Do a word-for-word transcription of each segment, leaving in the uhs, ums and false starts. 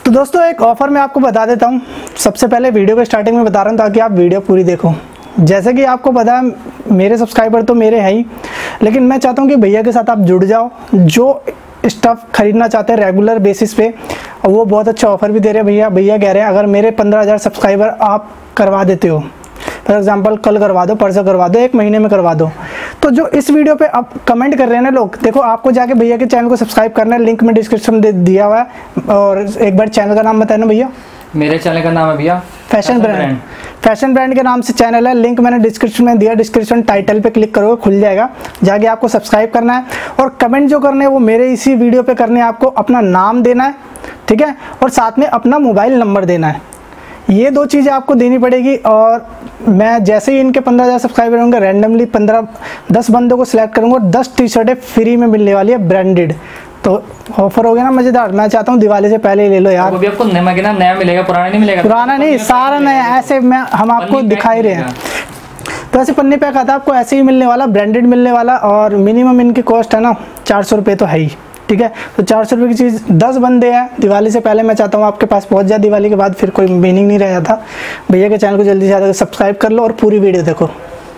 तो दोस्तों एक ऑफ़र मैं आपको बता देता हूँ। सबसे पहले वीडियो के स्टार्टिंग में बता रहा हूँ ताकि आप वीडियो पूरी देखो। जैसे कि आपको पता है मेरे सब्सक्राइबर तो मेरे हैं ही, लेकिन मैं चाहता हूँ कि भैया के साथ आप जुड़ जाओ जो स्टफ़ खरीदना चाहते हैं रेगुलर बेसिस पे, और वो बहुत अच्छा ऑफ़र भी दे रहे हैं भैया। भैया कह रहे हैं अगर मेरे पंद्रह हज़ार सब्सक्राइबर आप करवा देते हो, फॉर एग्जांपल कल करवा दो, परसों करवा दो, एक महीने में करवा दो, तो जो इस वीडियो पे आप कमेंट कर रहे हैं ना लोग, देखो आपको जाके भैया के चैनल को सब्सक्राइब करना है, लिंक में डिस्क्रिप्शन में दिया हुआ है। और एक बार चैनल का नाम बताए ना भैया। मेरे चैनल का नाम है भैया फैशन ब्रांड। फैशन ब्रांड के नाम से चैनल है, लिंक मैंने डिस्क्रिप्शन में दिया, डिस्क्रिप्शन टाइटल पे क्लिक करोगे खुल जाएगा, जाके आपको सब्सक्राइब करना है और कमेंट जो करने हैं वो मेरे इसी वीडियो पे करने हैं। आपको अपना नाम देना है, ठीक है, और साथ में अपना मोबाइल नंबर देना है। ये दो चीज़ें आपको देनी पड़ेगी। और मैं जैसे ही इनके पंद्रह हज़ार सब्सक्राइबर होंगे रैंडमली पंद्रह दस बंदों को सिलेक्ट करूँगा, दस टी शर्टें फ्री में मिलने वाली है ब्रांडेड। तो ऑफर हो गया ना मज़ेदार। मैं चाहता हूँ दिवाली से पहले ही ले लो यार। वो भी आपको नया नया मिलेगा, पुराना नहीं मिलेगा। पुराना नहीं, सारा नया ऐसे मैं हम आपको दिखाई रहे हैं। तो ऐसे पन्नी पैक आता है आपको ऐसे ही मिलने वाला, ब्रांडेड मिलने वाला। और मिनिमम इनकी कॉस्ट है ना चार सौ रुपये तो है ही, ठीक है। तो चार सौ रुपये की चीज़ दस बंदे हैं दिवाली से पहले, मैं चाहता हूँ आपके पास पहुँच जाए। दिवाली के बाद फिर कोई मीनिंग नहीं रह जाता। भैया के चैनल को जल्दी से ज़्यादा सब्सक्राइब कर लो और पूरी वीडियो देखो।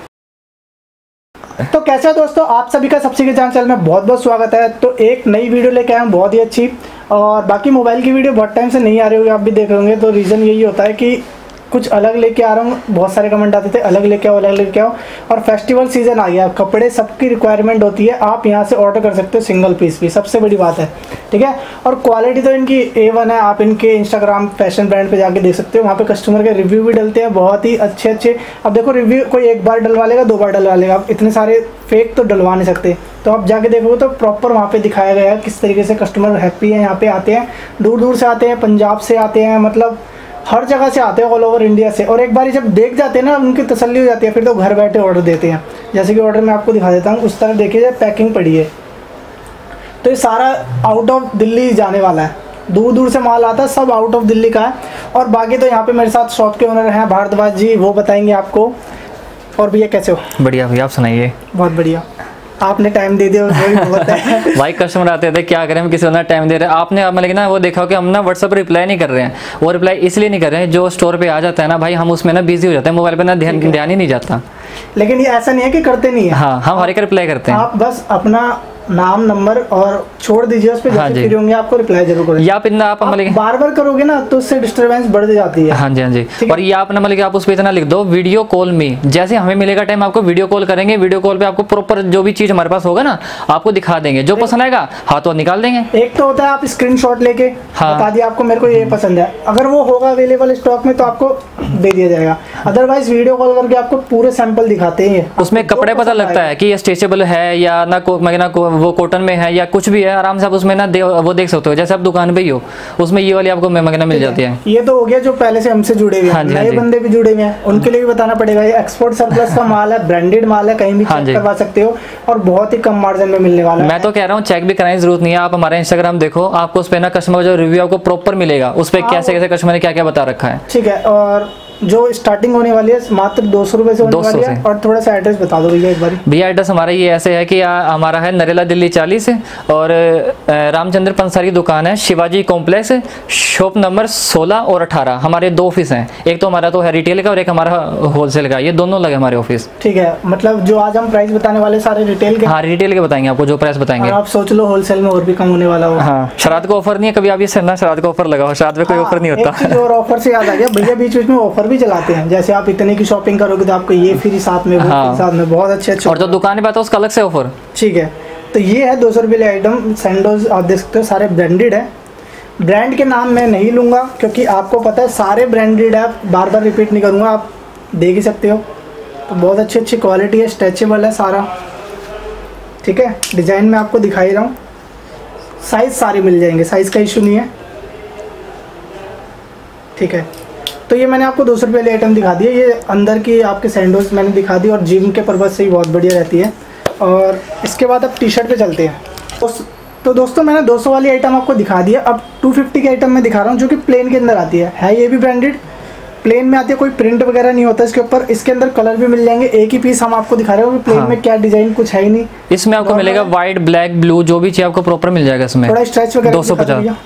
तो कैसा है दोस्तों, आप सभी का सबसे के चैनल में बहुत बहुत स्वागत है। तो एक नई वीडियो लेके आए हैं बहुत ही अच्छी, और बाकी मोबाइल की वीडियो बहुत टाइम से नहीं आ रही होगी, आप भी देख रहे होंगे। तो रीज़न यही होता है कि कुछ अलग लेके आ रहा हूँ। बहुत सारे कमेंट आते थे अलग लेके आओ अलग लेके आओ, और फेस्टिवल सीजन आ गया, कपड़े सबकी रिक्वायरमेंट होती है, आप यहाँ से ऑर्डर कर सकते हो सिंगल पीस भी, सबसे बड़ी बात है, ठीक है। और क्वालिटी तो इनकी ए वन है। आप इनके इंस्टाग्राम फैशन ब्रांड पे जाके देख सकते हो, वहाँ पे कस्टमर के रिव्यू भी डलते हैं बहुत ही अच्छे अच्छे। अब देखो रिव्यू कोई एक बार डलवा लेगा, दो बार डलवा लेगा, आप इतने सारे फेक तो डलवा नहीं सकते। तो आप जाके देखोगे तो प्रॉपर वहाँ पे दिखाया गया है किस तरीके से कस्टमर हैप्पी है। यहाँ पे आते हैं, दूर दूर से आते हैं, पंजाब से आते हैं, मतलब हर जगह से आते हैं, ऑल ओवर इंडिया से। और एक बार जब देख जाते हैं ना उनकी तसल्ली हो जाती है, फिर तो घर बैठे ऑर्डर देते हैं। जैसे कि ऑर्डर मैं आपको दिखा देता हूँ, उस तरह देखिए जाए पैकिंग पड़ी है। तो ये सारा आउट ऑफ दिल्ली जाने वाला है, दूर दूर से माल आता है, सब आउट ऑफ दिल्ली का है। और बाकी तो यहाँ पे मेरे साथ शॉप के ओनर हैं भारद्वाज जी, वो बताएंगे आपको। और भैया कैसे हो? बढ़िया भैया, आप सुनाइए। बहुत बढ़िया, आपने टाइम दे दिया बहुत है। भाई कस्टमर आते थे, क्या करें, हम किसी को टाइम दे रहे हैं। आपने अब लेकिन ना वो देखा हो कि हम ना व्हाट्सएप पर रिप्लाई नहीं कर रहे हैं। वो रिप्लाई इसलिए नहीं कर रहे हैं, जो स्टोर पे आ जाता है ना भाई, हम उसमें ना बिजी हो जाते हैं, मोबाइल पे ना ध्यान ध्यान ही नहीं जाता। लेकिन ये ऐसा नहीं है कि करते नहीं है, हाँ हम हर एक रिप्लाई करते हैं। आप बस अपना नाम नंबर और छोड़ दीजिए उस पे, जैसे फ्री होंगे आपको रिप्लाई जरूर करें। या फिर आप मतलब बार बार करोगे ना तो उससे डिस्टरबेंस बढ़ जाती है। हाँ जी हाँ जी। और ये आप ना मतलब आप उस पे इतना लिख दो वीडियो कॉल में, जैसे हमें मिलेगा टाइम आपको वीडियो कॉल करेंगे, वीडियो कॉल पे आपको प्रॉपर जो भी चीज हमारे पास होगा ना आपको दिखा देंगे, जो पसंद आएगा हाँ तो निकाल देंगे। एक तो होता है आप स्क्रीनशॉट लेके हाँ। बता दिया आपको मेरे को ये पसंद है, अगर वो होगा अवेलेबल स्टॉक में तो आपको दे दिया जाएगा। अदरवाइज वीडियो कॉल करके आपको पूरे सैंपल दिखाते हैं, उसमें कपड़े पता लगता है कि ये स्ट्रेचेबल है या ना वो कॉटन में है या कुछ भी है, आराम से आप उसमें ना दे, वो देख सकते हो। जैसे आप दुकान पे ही हो, उसमें ये वाली आपको मगना मिल जाती है। ये तो हो गया जो पहले से हमसे जुड़े हुए हैं, नए बंदे भी जुड़े हुए हैं, उनके लिए भी बताना पड़ेगा। ये एक्सपोर्ट सरप्लस का माल है, ब्रांडेड माल है, कहीं भी चेक करवा सकते हो और बहुत ही कम मार्जिन में मिलने वाला है। मैं तो कह रहा हूँ चेक भी कराने की जरूरत नहीं है, आप हमारा इंस्टाग्राम देखो, आपको उस पर ना कस्टमर जो रिव्यू आपको प्रॉपर मिलेगा, उस पर कैसे कैसे कस्टमर ने क्या क्या बता रखा है, ठीक है। और जो स्टार्टिंग होने वाली है मात्र दो सौ रुपए से होने वाली है। और थोड़ा सा एड्रेस बता दो भैया एक बार। भैया एड्रेस हमारा ये ऐसे है कि हमारा है नरेला दिल्ली चालीस, और रामचंद्र पंसारी दुकान है, शिवाजी कॉम्प्लेक्स, शॉप नंबर सोलह और अठारह। हमारे दो ऑफिस हैं, एक तो हमारा तो है रिटेल का और एक हमारा होलसेल का, ये दोनों लगे हमारे ऑफिस। ठीक है, मतलब जो आज हम प्राइस बताने वाले सारे रिटेल के? हाँ रिटेल के बताएंगे आपको, जो प्राइस बताएंगे। आप सोच लो होलसेल में और भी कम होने वाला हो। हाँ श्राद्ध का ऑफर नहीं है, कभी आप ये ना श्राद्ध का ऑफर लगाओ, श्राद्ध में कोई ऑफर नहीं होता। और ऑफर से याद आ गया, भैया बीच बीच में ऑफर भी चलाते हैं, जैसे आप इतने की शॉपिंग करोगे तो आपको ये फ्री साथ में, वो हाँ। साथ में बहुत अच्छे अच्छे। और जो दुकान पे आता है उसका अलग से ऑफर। ठीक है, तो ये है दो सौ रुपये आइटम सैंडोज, आप देख सकते हो सारे ब्रांडेड है। ब्रांड के नाम मैं नहीं लूँगा क्योंकि आपको पता है सारे ब्रांडेड है, बार बार रिपीट नहीं करूँगा, आप देख ही सकते हो। तो बहुत अच्छी अच्छी क्वालिटी है, स्ट्रेचेबल है सारा, ठीक है। डिज़ाइन में आपको दिखाई रहा हूँ, साइज़ सारे मिल जाएंगे, साइज़ का इशू नहीं है, ठीक है। तो ये मैंने आपको दो सौ रुपये वाली आइटम दिखा दी है। ये अंदर की आपके सैंडोज मैंने दिखा दी और जिम के पर्पज़ से ही बहुत बढ़िया रहती है। और इसके बाद अब टी शर्ट पे चलते हैं। तो, तो दोस्तों मैंने दो सौ वाली आइटम आपको दिखा दी है, अब दो सौ पचास की आइटम मैं दिखा रहा हूँ जो कि प्लेन के अंदर आती है है ये भी ब्रांडेड, प्लेन में आती है, कोई प्रिंट वगैरह नहीं होता इसके ऊपर। इसके अंदर कलर भी मिल जाएंगे, एक ही पीस हम आपको दिखा रहे हो। प्लेन हाँ। में क्या डिजाइन कुछ है ही नहीं, इसमें आपको मिलेगा व्हाइट ब्लैक ब्लू जो भी चाहिए आपको प्रॉपर मिल जाएगा इसमें। थोड़ा स्ट्रेच वगैरह दो सौ पचास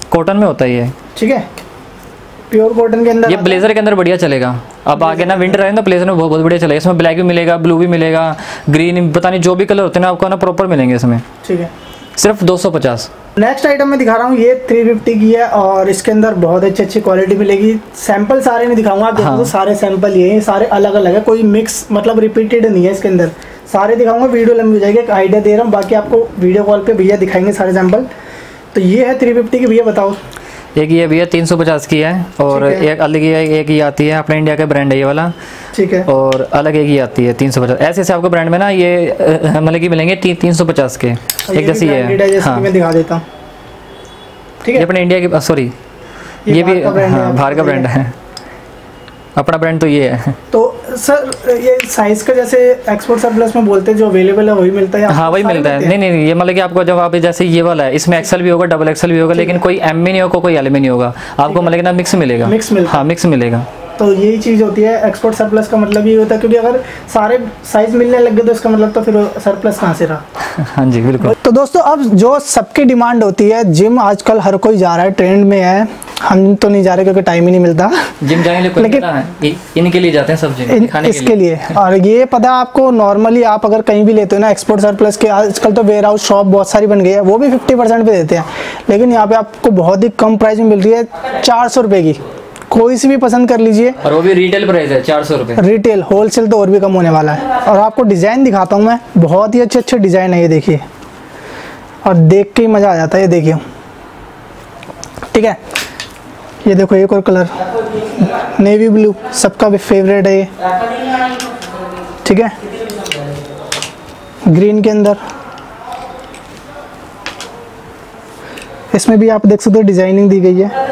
कॉटन में होता है ये, ठीक है, प्योर कॉटन के अंदर। ये ब्लेजर के अंदर बढ़िया चलेगा। अब आगे ना विंटर आए ना, ब्लेजर में बहुत बहुत बढ़िया चलेगा। इसमें ब्लैक भी मिलेगा, ब्लू भी मिलेगा, ग्रीन, पता नहीं जो भी कलर होते हैं ना आपको ना प्रॉपर मिलेंगे इसमें। ठीक है, सिर्फ दो सौ पचास। नेक्स्ट आइटम मैं दिखा रहा हूँ, ये तीन सौ पचास की है और इसके अंदर बहुत अच्छी अच्छी क्वालिटी मिलेगी। सैंपल सारे नहीं दिखाऊंगा, आप देखो हाँ। तो सारे सैंपल ये हैं, सारे अलग अलग है, कोई मिक्स मतलब रिपीटेड नहीं है इसके अंदर। सारे दिखाऊंगा, वीडियो लंबी हो जाएगी, एक आइडिया दे रहा हूँ, बाकी आपको वीडियो कॉल पे भैया दिखाएंगे सारे सैंपल। तो ये है तीन सौ पचास की, भैया बताओ। एक ये भैया तीन सौ पचास की है और एक अलग ही एक ही आती है, अपने इंडिया का ब्रांड है ये वाला, ठीक है, और अलग एक ही आती है तीन सौ पचास। ऐसे ऐसे आपको ब्रांड में ना ये मतलब कि मिलेंगे ती, तीन सौ पचास के, एक जैसी है। हाँ, मैं दिखा देता हूँ, ठीक है, ये अपने इंडिया की, सॉरी ये, ये भी हाँ बाहर का ब्रांड है, अपना ब्रांड तो ये है। तो सर ये साइज का जैसे एक्सपोर्ट सरप्लस में बोलते हैं जो अवेलेबल है वही मिलता है? हाँ वही मिलता है। नहीं नहीं ये मतलब कि आपको जब आप जैसे ये वाला है, इसमें एक्सेल भी होगा, डबल एक्सेल भी होगा, लेकिन कोई एम में नहीं होगा, कोई एल में नहीं होगा, आपको मतलब कि ना मिक्स मिलेगा। मिक्स मिलेगा, हाँ मिक्स मिलेगा। तो यही चीज़ होती है एक्सपोर्ट सरप्लस का मतलब ये होता है, क्योंकि अगर सारे साइज मिलने लग गए तो इसका मतलब तो फिर सरप्लस कहाँ से रहा। हाँ जी बिल्कुल। तो दोस्तों अब जो सबकी डिमांड होती है, जिम आजकल हर कोई जा रहा है, ट्रेंड में है, हम तो नहीं जा रहे क्योंकि टाइम ही नहीं मिलता जिम जाने के लिए, लेकिन इनके लिए जाते हैं सब जिम इन, खाने इसके के लिए, लिए। और ये पता है आपको, नॉर्मली आप अगर कहीं भी लेते हो ना एक्सपोर्ट सरप्लस के, आजकल तो वेयर हाउस शॉप बहुत सारी बन गई है, वो भी फिफ्टी परसेंट पे देते हैं, लेकिन यहाँ पे आपको बहुत ही कम प्राइस में मिल रही है, चार सौ रुपये की, कोई सी भी पसंद कर लीजिए, और वो भी रिटेल प्राइस है चार सौ रुपये। रिटेल, होलसेल तो और भी कम होने वाला है। और आपको डिज़ाइन दिखाता हूँ मैं, बहुत ही अच्छे अच्छे डिज़ाइन है, ये देखिए, और देख के ही मज़ा आ जाता है, ये देखिए, ठीक है। ये देखो एक और कलर, नेवी ब्लू, सबका भी फेवरेट है ये, ठीक है, ग्रीन के अंदर, इसमें भी आप देख सकते हो डिज़ाइनिंग दी गई है,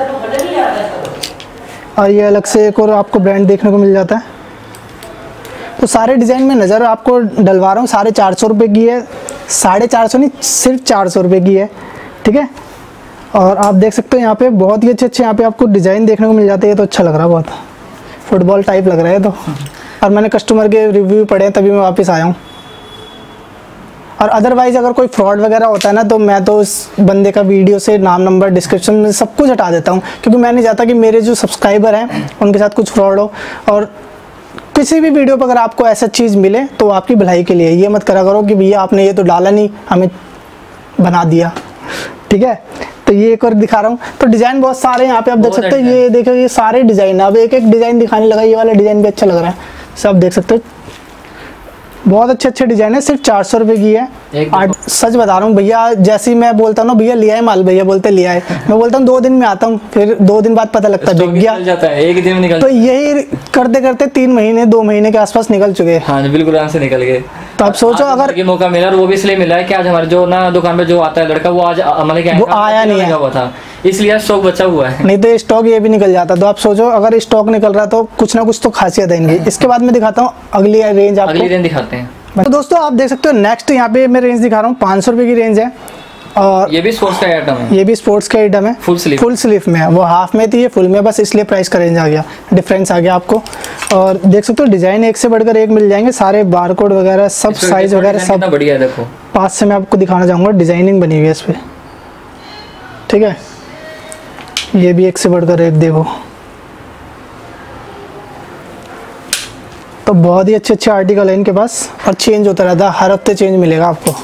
और ये अलग से एक और आपको ब्रांड देखने को मिल जाता है। तो सारे डिज़ाइन में नज़र आपको डलवा रहा हूँ, साढ़े चार सौ रुपये की है, साढ़े चार सौ नहीं सिर्फ चार सौ रुपये की है, ठीक है। और आप देख सकते हो यहाँ पे बहुत ही अच्छे अच्छे यहाँ पे आपको डिज़ाइन देखने को मिल जाते हैं, तो अच्छा लग रहा है, बहुत फुटबॉल टाइप लग रहा है तो। और मैंने कस्टमर के रिव्यू पढ़े तभी मैं वापस आया हूँ। और अदरवाइज़ अगर कोई फ्रॉड वगैरह होता है ना, तो मैं तो उस बंदे का वीडियो से नाम, नंबर, डिस्क्रिप्शन में सब कुछ हटा देता हूँ, क्योंकि मैं नहीं चाहता कि मेरे जो सब्सक्राइबर हैं उनके साथ कुछ फ्रॉड हो। और किसी भी वीडियो पर अगर आपको ऐसा चीज़ मिले तो आपकी भलाई के लिए, ये मत करा करो कि भैया आपने ये तो डाला नहीं, हमें बना दिया, ठीक है। तो ये एक और दिखा रहा हूँ, तो डिज़ाइन बहुत सारे यहाँ पे आप देख सकते हो, ये देखो ये सारे डिज़ाइन है, अब एक एक डिज़ाइन दिखाने लगा, ये वाला डिज़ाइन भी अच्छा लग रहा है, सब देख सकते हो, बहुत अच्छे अच्छे डिजाइन है, सिर्फ चार सौ रुपये की है। आठ, सच बता रहा हूँ भैया, जैसे ही मैं बोलता हूँ ना भैया लिया है माल, भैया बोलते लिया है, मैं बोलता हूँ दो दिन में आता हूँ, फिर दो दिन बाद पता लगता है बिक गया, एक दिन निकल, तो यही करते करते तीन महीने दो महीने के आसपास निकल चुके हैं। हाँ बिल्कुल आराम से निकल गए। तो आप सोचो अगर ये मौका मिला, और वो भी इसलिए मिला है कि आज हमारे जो ना दुकान पे जो आता है लड़का, वो आज मतलब वो आया नहीं है, हुआ था, इसलिए स्टॉक बचा हुआ है, नहीं तो स्टॉक ये भी निकल जाता। तो आप सोचो अगर स्टॉक निकल रहा तो कुछ ना कुछ तो खासियत है इनकी। इसके बाद मैं दिखाता हूँ अगली रेंज, आपको अगली रेंज दिखाते हैं। तो दोस्तों आप देख सकते हो नेक्स्ट यहाँ पे मैं रेंज दिखा रहा हूँ, पाँच सौ रुपये की रेंज है, और ये भी स्पोर्ट्स का आइटम है, ये भी स्पोर्ट्स का आइटम है, फुल स्लीव, फुल स्लीव में है, वो हाफ में थी ये फुल में, बस इसलिए प्राइस का रेंज आ गया, डिफरेंस आ गया आपको। और देख सकते हो डिज़ाइन एक से बढ़कर एक मिल जाएंगे, सारे बारकोड वगैरह सब, साइज वगैरह सब बढ़िया है। देखो पास से मैं आपको दिखाना चाहूँगा, डिज़ाइनिंग बनी हुई है इस पर, ठीक है। ये भी एक से बढ़कर एक, देखो तो बहुत ही अच्छे अच्छे आर्टिकल है इनके पास, और चेंज होता रहता है, हर हफ्ते चेंज मिलेगा आपको,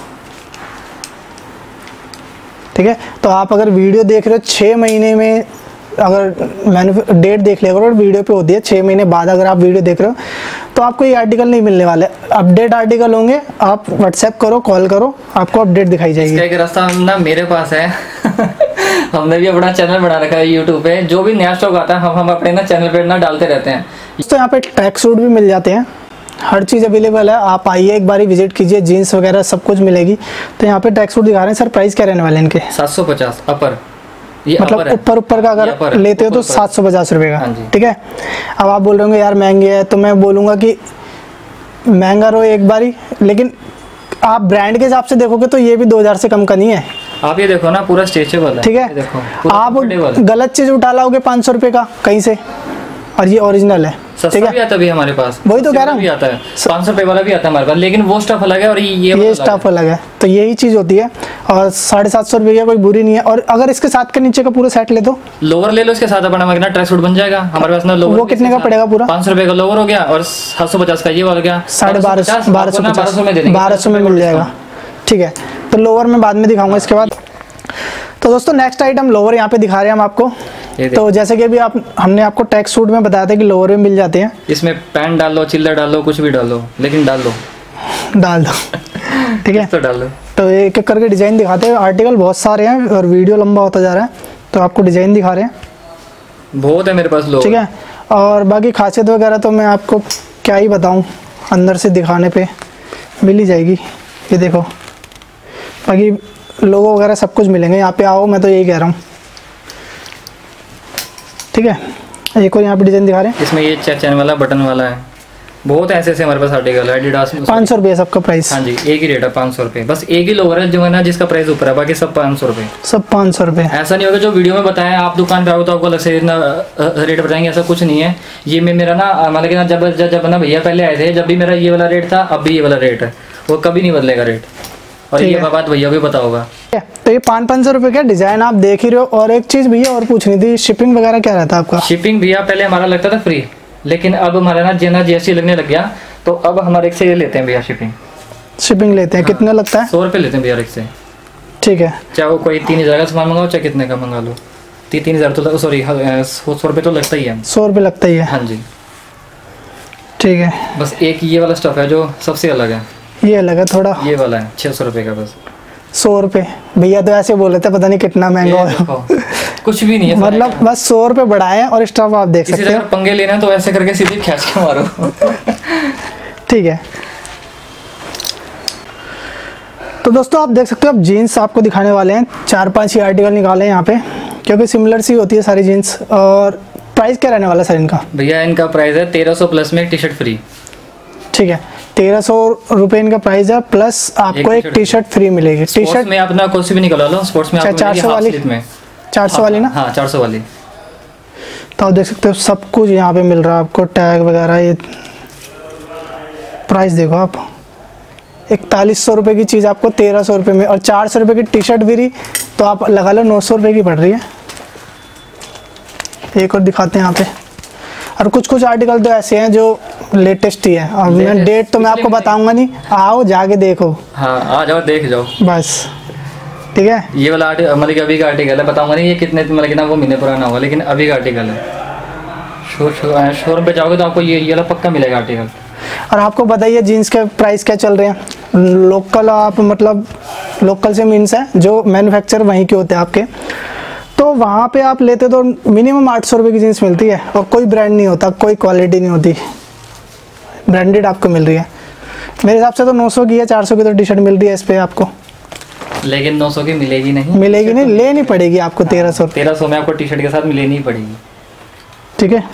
ठीक है। तो आप अगर वीडियो देख रहे हो छः महीने में, अगर मैंने डेट देख लिया करो वीडियो पे होती है, छः महीने बाद अगर आप वीडियो देख रहे हो तो आपको ये आर्टिकल नहीं मिलने वाले, अपडेट आर्टिकल होंगे, आप व्हाट्सएप करो, कॉल करो, आपको अपडेट दिखाई जाएगी। इसका एक रास्ता ना मेरे पास है हमने भी अपना चैनल बना रखा है यूट्यूब पे, जो भी नया स्टॉक आता है हम हम अपने ना चैनल पे ना डालते रहते हैं। तो यहाँ पे ट्रैक सूट भी मिल जाते हैं, हर चीज़ अवेलेबल है, आप आइए एक बार विजिट कीजिए, जीन्स वगैरह सब कुछ मिलेगी। तो यहाँ पे ट्रैक सूट दिखा रहे हैं सर, प्राइस क्या रहने वाले इनके? सात सौ पचास अपर, ये मतलब ऊपर ऊपर का अगर लेते हो तो सात सौ पचास रुपये का, ठीक है। अब आप बोल रहे होंगे यार महंगे है, तो मैं बोलूँगा कि महंगा रहो एक बारी, लेकिन आप ब्रांड के हिसाब से देखोगे तो ये भी दो हज़ार से कम का नहीं है। आप ये देखो ना पूरा स्ट्रेचेबल है, ठीक है। देखो आप गलत चीज़ उठा लाओगे पाँच सौ रुपये का कहीं से, और ये ओरिजिनल है, ठीक है। भी आता भी हमारे पास, वही तो कह रहा हूँ, आता है पाँच सौ रुपये वाला भी आता है हमारे पास, लेकिन वो स्टफ अलग है और ये ये स्टफ अलग है। तो यही चीज़ होती है। और साढ़े सात सौ रुपये की कोई बुरी नहीं है। और अगर इसके साथ के नीचे का पूरा सेट ले तो लोअर ले लो, इसके साथ अपना मगना ट्रैक सूट बन जाएगा हमारे पास ना। लोअर वो कितने का पड़ेगा पूरा? पाँच सौ रुपये का लोअर हो गया और सात सौ पचास का ये हो गया, साढ़े बारह सौ बारह सौ बारह सौ में दे देंगे, बारह सौ में मिल जाएगा। ठीक है, तो लोअर में बाद में दिखाऊंगा इसके बाद। तो दोस्तों नेक्स्ट आइटम लोअर यहाँ पे दिखा रहे हैं हम आपको। तो जैसे कि अभी आप हमने आपको टैक्स सूट में बताया था कि लोअर में मिल जाते हैं। इसमें पैंट डाल लो, चिल्लर डाल लो, कुछ भी डाल लो, लेकिन डाल लो डाल दो ठीक है, तो डाल लो। तो एक एक करके डिज़ाइन दिखाते हैं। आर्टिकल बहुत सारे हैं और वीडियो लंबा होता जा रहा है, तो आपको डिज़ाइन दिखा रहे हैं, बहुत है मेरे पास लोअर। ठीक है, और बाकी खासियत वगैरह तो मैं आपको क्या ही बताऊँ, अंदर से दिखाने पे मिल ही जाएगी। ये देखो, बाकी लोगो वगैरह सब कुछ मिलेंगे, यहाँ पे आओ, मैं तो यही कह रहा हूँ। ठीक है, एक और यहाँ पे डिज़ाइन दिखा रहे हैं। इसमें ये चैन वाला बटन वाला है, बहुत ऐसे ऐसे हमारे पास आर्टिकल है। एडिडास में पाँच सौ रुपये सबका प्राइस। हाँ जी, एक ही रेट है पाँच सौ रुपये, बस एक ही लोअर है जो है ना जिसका प्राइस ऊपर है, बाकी सब पाँच सौ रुपये। सब पाँच सौ रुपये। ऐसा नहीं होगा जो वीडियो में बताया आप दुकान पे आओ तो आपको अलग से इतना रेट बताएंगे, ऐसा कुछ नहीं है। ये मैं मेरा ना मतलब कि ना जब जब जब ना भैया पहले आए थे, जब भी मेरा ये वाला रेट था, अब भी ये वाला रेट है, वो कभी नहीं बदलेगा रेट। और ये बात भैया को पता होगा। तो ये पाँच पाँच सौ रुपये का डिज़ाइन आप देख ही रहे हो। और एक चीज़ भैया और पूछनी थी, शिपिंग वगैरह क्या रहता है आपका? शिपिंग भैया पहले हमारा लगता था फ्री, लेकिन अब हमारा ना जितना जीएसटी लगने लग गया, तो अब हमारे से ये लेते हैं भैया शिपिंग। शिपिंग लेते हैं? हाँ। कितना लगता है? सौ रुपये लेते हैं भैया एक से। ठीक है, चाहे वो कोई तीन हज़ार का सामान मंगाओ चाहे कितने का मंगा लो, तीन तीन हज़ार तो सॉरी सौ रुपये तो लगता ही है। सौ रुपये लगता ही है? हाँ जी। ठीक है, बस एक ये वाला स्टफ है जो सबसे अलग है, ये अलग है थोड़ा, ये वाला है छः सौ रुपये का बस। सौ रुपये भैया तो ऐसे बोले थे, पता नहीं कितना महंगा हो। कुछ भी नहीं है मतलब बस सौ रुपये बढ़ाए और स्टफ आप देख सकते हैं। पंगे लेना है तो ऐसे करके सीधे खींच के मारो ठीक है, तो दोस्तों आप देख सकते हो, अब जीन्स आपको दिखाने वाले हैं। चार पांच ही आर्टिकल निकाले हैं यहाँ पे, क्योंकि सिमिलर सी होती है सारी जीन्स। और प्राइस क्या रहने वाला सर इनका? भैया इनका प्राइस है तेरह सौ प्लस में एक टी शर्ट फ्री। ठीक है, तेरह सौ रुपये इनका प्राइस है, प्लस आपको एक टी शर्ट फ्री मिलेगी। टी शर्ट में अपना कौन सी भी निकला लो, स्पोर्ट्स में चार सौ वाली में चार सौ वाली ना? हाँ चार सौ वाली। तो आप देख सकते हो सब कुछ यहाँ पे मिल रहा है आपको, टैग वगैरह। ये प्राइस देखो आप, इकतालीस सौ रुपये की चीज़ आपको तेरह सौ रुपये में, और चार सौ रुपये की टी शर्ट फ्री, तो आप लगा लो नौ सौ रुपये की पड़ रही है। एक और दिखाते हैं यहाँ पे, और कुछ कुछ आर्टिकल तो ऐसे हैं जो लेटेस्ट ही है। और मैं डेट तो मैं आपको बताऊंगा नहीं, आओ जाके देखो। हाँ आ जाओ देख जाओ बस, ठीक है। ये वाला आर्टिकल मतलब कि अभी का आर्टिकल है, बताऊंगा नहीं ये कितने मतलब कितना वो महीने पुराना होगा, लेकिन अभी का आर्टिकल है। शोरूम पे जाओगे तो आपको ये ये वाला पक्का मिलेगा आर्टिकल। और आपको बताइए जीन्स के प्राइस क्या चल रहे हैं। लोकल आप मतलब लोकल से मीन्स है जो मैन्युफैक्चर वहीं के होते हैं आपके, तो वहाँ पे आप लेते तो मिनिमम आठ सौ रुपये की जीन्स मिलती है, और कोई ब्रांड नहीं होता, कोई क्वालिटी नहीं होती, ब्रांडेड आपको मिल रही है। मेरे हिसाब से तो नौ सौ की है, चार सौ की तो टी शर्ट मिल रही है इस पर आपको, लेकिन नौ सौ की मिलेगी नहीं, मिलेगी नहीं, लेनी पड़ेगी आपको। तेरह सौ तेरह सौ में आपको टी शर्ट के साथ लेनी पड़ेगी। ठीक है,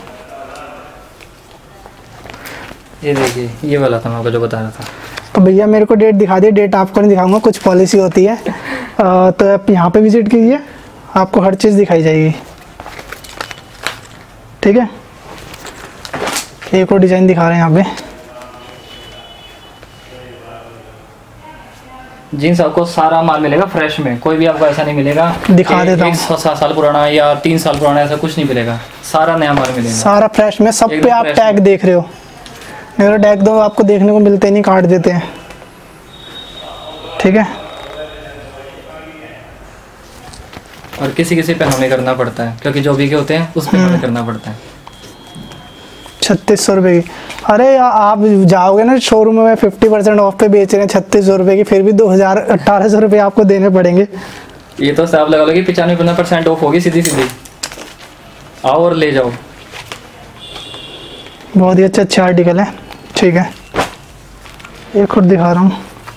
ये देखिए ये वाला था मैं आपको जो बता रहा था। तो भैया मेरे को डेट दिखा दिए, डेट आपको नहीं दिखाऊंगा, कुछ पॉलिसी होती है। आ, तो आप यहाँ पे विजिट कीजिए, आपको हर चीज़ दिखाई जाएगी। ठीक है, एक और डिज़ाइन दिखा रहे हैं यहाँ पे। जीन्स आपको सारा माल मिलेगा फ्रेश में, कोई भी आपको ऐसा नहीं मिलेगा दिखा देता हूँ सात साल पुराना या तीन साल पुराना, ऐसा कुछ नहीं मिलेगा, सारा नया माल मिलेगा, सारा फ्रेश में। सब पे आप टैग देख रहे हो, मेरा टैग दो आपको देखने को मिलते नहीं, काट देते हैं। ठीक है, और किसी किसी पे हमें करना पड़ता है, क्योंकि जो भी के होते हैं उस पे हमें करना पड़ता है। छत्तीस सौ रुपये की, अरे यार आप जाओगे ना शोरूम में, फिफ्टी परसेंट ऑफ पे बेच रहे हैं छत्तीस सौ रुपये की, फिर भी दो हज़ार अट्ठारह सौ रुपये आपको देने पड़ेंगे। ये तो साफ लगा लो कि पचानवे पंद्रह परसेंट ऑफ होगी सीधी सीधी, आओ और ले जाओ। बहुत ही अच्छा अच्छा आर्टिकल है। ठीक है, एक खुद दिखा रहा हूँ,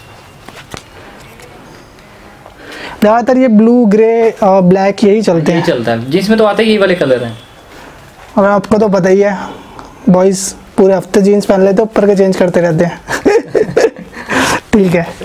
ज़्यादातर ये ब्लू ग्रे और ब्लैक यही चलते हैं, चलता है जिसमें तो आते ही ये वाले कलर हैं। और आपको तो पता ही है बॉयज़ पूरे हफ्ते जीन्स पहन लेते ऊपर के चेंज करते रहते हैं। ठीक है।